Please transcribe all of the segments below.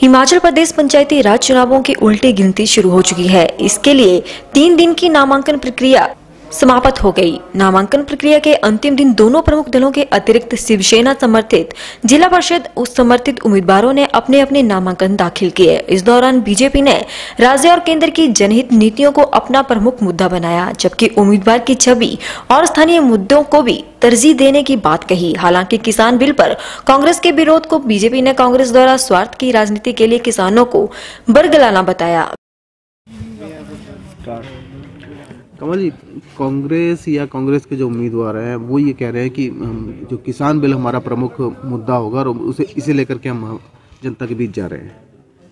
हिमाचल प्रदेश पंचायती राज चुनावों की उल्टी गिनती शुरू हो चुकी है। इसके लिए 3 दिन की नामांकन प्रक्रिया समाप्त हो गई। नामांकन प्रक्रिया के अंतिम दिन दोनों प्रमुख दलों के अतिरिक्त शिवसेना समर्थित जिला परिषद समर्थित उम्मीदवारों ने अपने अपने नामांकन दाखिल किए। इस दौरान बीजेपी ने राज्य और केंद्र की जनहित नीतियों को अपना प्रमुख मुद्दा बनाया, जबकि उम्मीदवार की छवि और स्थानीय मुद्दों को भी तरजीह देने की बात कही। हालांकि किसान बिल पर कांग्रेस के विरोध को बीजेपी ने कांग्रेस द्वारा स्वार्थ की राजनीति के लिए किसानों को बरगलाना बताया। कमल जी, कांग्रेस या कांग्रेस के जो उम्मीदवार हैं वो ये कह रहे हैं कि जो किसान बिल हमारा प्रमुख मुद्दा होगा और इसे लेकर के हम जनता के बीच जा रहे हैं।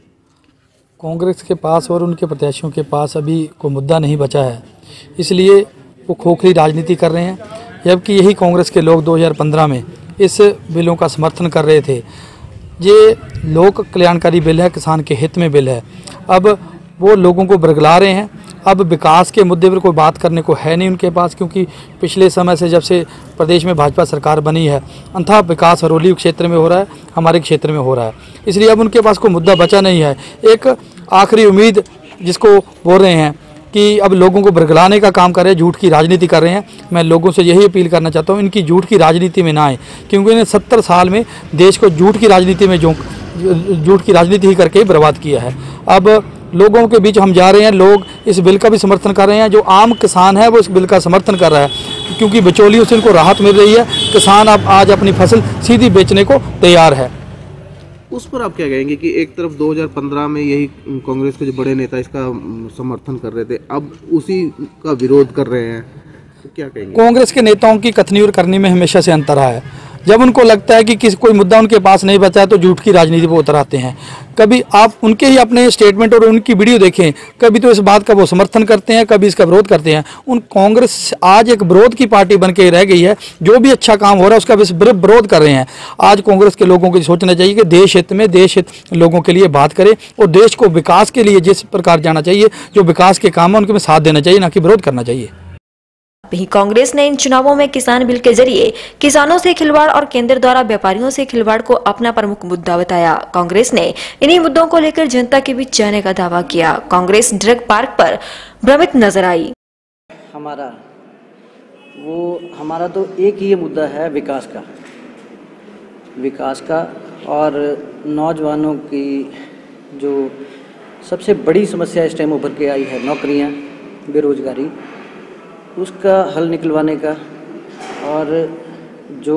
कांग्रेस के पास और उनके प्रत्याशियों के पास अभी कोई मुद्दा नहीं बचा है, इसलिए वो खोखली राजनीति कर रहे हैं। जबकि यही कांग्रेस के लोग 2015 में इस बिलों का समर्थन कर रहे थे। ये लोक कल्याणकारी बिल है, किसान के हित में बिल है। अब वो लोगों को बरगला रहे हैं। अब विकास के मुद्दे पर कोई बात करने को है नहीं उनके पास, क्योंकि पिछले समय से जब से प्रदेश में भाजपा सरकार बनी है अंथा विकास हरोली क्षेत्र में हो रहा है, हमारे क्षेत्र में हो रहा है। इसलिए अब उनके पास कोई मुद्दा बचा नहीं है। एक आखिरी उम्मीद जिसको बोल रहे हैं कि अब लोगों को बरगलाने का काम कर रहे हैं, झूठ की राजनीति कर रहे हैं। मैं लोगों से यही अपील करना चाहता हूँ, इनकी झूठ की राजनीति में ना आए, क्योंकि इन्हें 70 साल में देश को झूठ की राजनीति में झूठ की राजनीति ही करके बर्बाद किया है। अब लोगों के बीच हम जा रहे हैं। लोग इस बिल का भी समर्थन कर रहे हैं। जो आम किसान है वो इस बिल का समर्थन कर रहा है, क्योंकि बिचौलियों से इनको राहत मिल रही है। किसान अब आज अपनी फसल सीधी बेचने को तैयार है। उस पर आप क्या कहेंगे कि एक तरफ 2015 में यही कांग्रेस के जो बड़े नेता इसका समर्थन कर रहे थे, अब उसी का विरोध कर रहे हैं, तो क्या कहेंगे? कांग्रेस के नेताओं की कथनी और करनी में हमेशा से अंतर है। जब उनको लगता है कि कोई मुद्दा उनके पास नहीं बचा है तो झूठ की राजनीति पर उतर आते हैं। कभी आप उनके ही अपने स्टेटमेंट और उनकी वीडियो देखें, कभी तो इस बात का वो समर्थन करते हैं, कभी इसका विरोध करते हैं। उन कांग्रेस आज एक विरोध की पार्टी बन के रह गई है। जो भी अच्छा काम हो रहा है उसका विरोध कर रहे हैं। आज कांग्रेस के लोगों को सोचना चाहिए कि देश हित लोगों के लिए बात करें और देश को विकास के लिए जिस प्रकार जाना चाहिए, जो विकास के काम है उनके में साथ देना चाहिए, ना कि विरोध करना चाहिए। वहीं कांग्रेस ने इन चुनावों में किसान बिल के जरिए किसानों से खिलवाड़ और केंद्र द्वारा व्यापारियों से खिलवाड़ को अपना प्रमुख मुद्दा बताया। कांग्रेस ने इन्हीं मुद्दों को लेकर जनता के बीच जाने का दावा किया। कांग्रेस ड्रग पार्क पर भ्रमित नजर आई। हमारा तो एक ही मुद्दा है विकास का और नौजवानों की जो सबसे बड़ी समस्या इस टाइम उभर के आई है, नौकरियां, बेरोजगारी, उसका हल निकलवाने का। और जो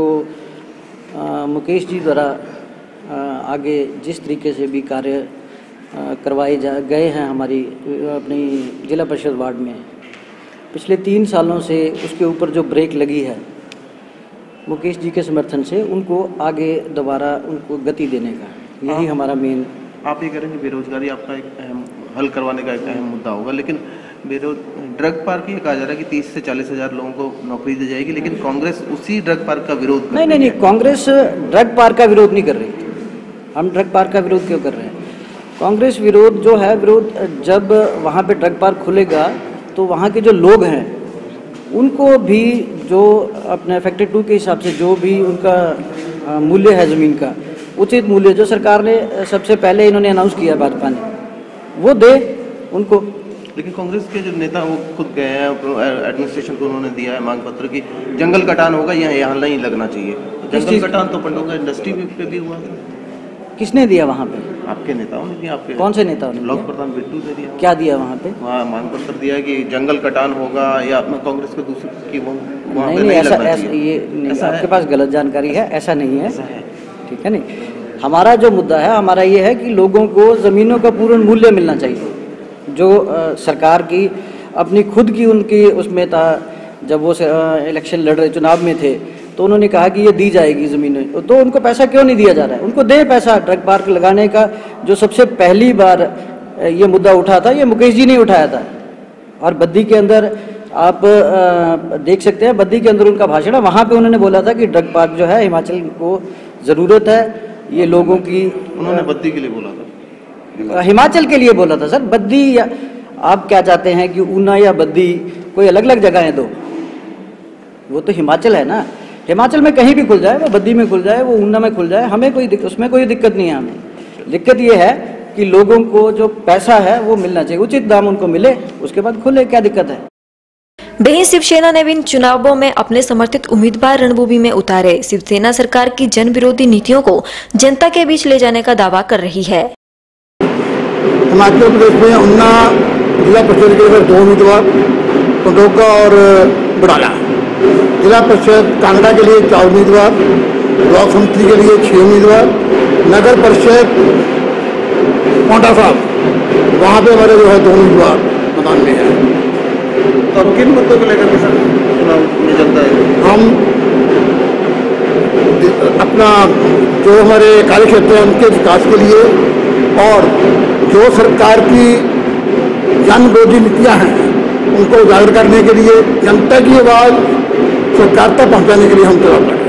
मुकेश जी द्वारा आगे जिस तरीके से भी कार्य करवाए गए हैं हमारी अपनी जिला परिषद वार्ड में पिछले 3 सालों से, उसके ऊपर जो ब्रेक लगी है मुकेश जी के समर्थन से, उनको आगे दोबारा उनको गति देने का, यही हमारा मेन। आप ये कह रहे हैं कि बेरोजगारी आपका एक अहम हल करवाने का एक अहम मुद्दा होगा, लेकिन ड्रग पार्क ये कहा जा रहा है कि 30 से 40 हज़ार लोगों को नौकरी दी जाएगी, लेकिन कांग्रेस उसी ड्रग पार्क का विरोध कर रही है। नहीं, कांग्रेस ड्रग पार्क का विरोध नहीं कर रही। हम ड्रग पार्क का विरोध क्यों कर रहे हैं? कांग्रेस विरोध जो है, जब वहाँ पे ड्रग पार्क खुलेगा तो वहाँ के जो लोग हैं उनको भी जो अपने फैक्टर 2 के हिसाब से जो भी उनका मूल्य है ज़मीन का, उचित मूल्य जो सरकार ने सबसे पहले इन्होंने अनाउंस किया भाजपा ने, वो दे उनको। लेकिन कांग्रेस के जो नेता वो खुद गए हैं, एडमिनिस्ट्रेशन को उन्होंने दिया है मांग पत्र की जंगल कटान होगा, यहाँ नहीं लगना चाहिए। जंगल कटान तो पंडोगा इंडस्ट्री पे भी हुआ था। किसने दिया वहाँ पे? आपके नेताओं ने दिया। आपके कौन से नेताओं ने? ब्लॉक प्रधान बिट्टू ने दिया। क्या दिया वहाँ पे? वहाँ मांग पत्र दिया कि जंगल कटान होगा या कांग्रेस को दूसरी की वो नहीं, ऐसा आपके पास गलत जानकारी है, ऐसा नहीं है, ठीक है। नहीं, हमारा जो मुद्दा है, हमारा ये है कि लोगों को ज़मीनों का पूर्ण मूल्य मिलना चाहिए। जो सरकार की अपनी खुद की उनकी उसमें था, जब वो इलेक्शन लड़ रहे, चुनाव में थे, तो उन्होंने कहा कि ये दी जाएगी ज़मीनें, तो उनको पैसा क्यों नहीं दिया जा रहा है? उनको दे पैसा। ड्रग पार्क लगाने का जो सबसे पहली बार ये मुद्दा उठा था, ये मुकेश जी ने उठाया था। और बद्दी के अंदर आप देख सकते हैं, बद्दी के अंदर उनका भाषण है, वहाँ पे उन्होंने बोला था कि ड्रग पार्क जो है हिमाचल को ज़रूरत है, ये लोगों की। उन्होंने बद्दी के लिए बोला था, हिमाचल के लिए बोला था सर। बद्दी या आप क्या चाहते हैं कि ऊना या बद्दी कोई अलग अलग जगह हैं? दो, वो तो हिमाचल है ना। हिमाचल में कहीं भी खुल जाए, वो बद्दी में खुल जाए, वो ऊना में खुल जाए, हमें उसमें कोई दिक्कत नहीं है हमें। दिक्कत ये है कि लोगों को जो पैसा है वो मिलना चाहिए, उचित दाम उनको मिले, उसके बाद खुले, क्या दिक्कत है। वहीं शिवसेना ने भी इन चुनावों में अपने समर्थित उम्मीदवार रणभूमि में उतारे। शिवसेना सरकार की जन विरोधी नीतियों को जनता के बीच ले जाने का दावा कर रही है। हिमाचल प्रदेश में उन्ना जिला परिषद के लिए 2 उम्मीदवार, पंडोका और बड़ाला। जिला परिषद कांगड़ा के लिए 4 उम्मीदवार, ब्लॉक समिति के लिए 6 उम्मीदवार, नगर परिषद पोंटा साहब वहाँ पे हमारे जो है 2 उम्मीदवार मैदान में है। और किन मुद्दों को लेकर के सर चुनाव में जनता है? हम अपना जो हमारे कार्य क्षेत्र है उनके विकास के लिए और जो सरकार की जन विरोधी नीतियाँ हैं उनको उजागर करने के लिए, जनता की आवाज़ सरकार तक पहुँचाने के लिए हम चुनाव लड़ेंगे।